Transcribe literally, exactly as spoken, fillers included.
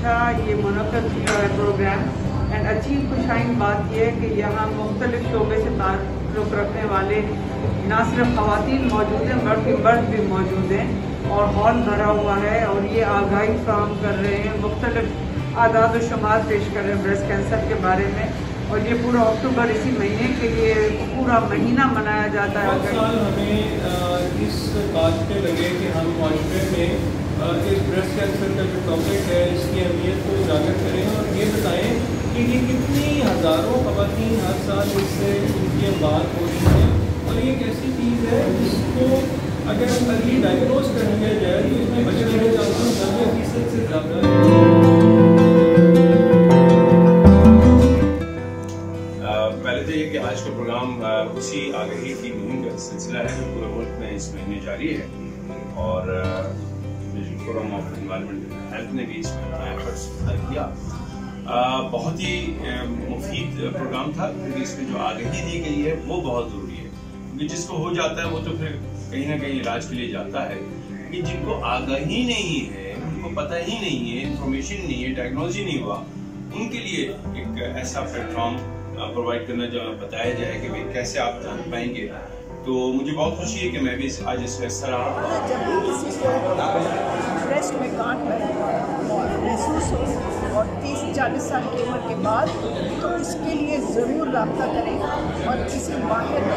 अच्छा ये मुनक़्क़द हुआ है प्रोग्राम। एंड अच्छी खुशाइन बात यह है कि यहाँ मुख्तलिफ शोबे से ताल्लुक़ रखने वाले ना सिर्फ ख़वातीन मौजूद हैं बल्कि मर्द भी मौजूद हैं और हॉल भरा हुआ है और ये आगाही फराहम कर रहे हैं, मुख्तलिफ आदाद व शुमार पेश कर रहे हैं ब्रेस्ट कैंसर के बारे में। और ये पूरा अक्टूबर इसी महीने के लिए पूरा महीना मनाया जाता है। हर साल हमें इस बात पे लगे कि हम माशरे में इस ब्रेस्ट कैंसर का जो टॉपिक है इसकी अहमियत को उजागर करें और ये बताएं कि ये कितनी हज़ारों ख़वातीन हर साल इससे उनकी बात हो रही है और ये एक ऐसी चीज़ है जिसको अगर अर्ली डायग्नोज कर लिया जाए तो इसमें बचने के चांसेस नब्बे फीसद से ज़्यादा है। पहले तो ये कि आज का प्रोग्राम उसी आगाही की मुहिम का सिलसिला है जो पूरे मुल्क में इस महीने जारी है और फोरम ऑफ एनवायरनमेंट हेल्थ ने भी इसमें अपना एफर्ट्स किया। आ, बहुत ही मुफीद प्रोग्राम था क्योंकि इसमें जो आगाही दी गई है वो बहुत ज़रूरी है क्योंकि जिसको हो जाता है वो तो फिर कहीं ना कहीं इलाज के लिए जाता है। कि जिनको आगाही नहीं है, उनको पता ही नहीं है, इंफॉर्मेशन नहीं है, डायग्नोज नहीं हुआ, उनके लिए एक ऐसा प्लेटफॉर्म प्रोवाइड करना जो बताया जाए कि भाई कैसे आप जान पाएंगे। तो मुझे बहुत खुशी है कि मैं भी आज इसमें हिस्सा रहा। जब भी किसी को ब्रेस्ट में गांठ महसूस हो और तीस चालीस साल की उम्र के बाद तो इसके लिए ज़रूर रब्ता करें और किसी माहिर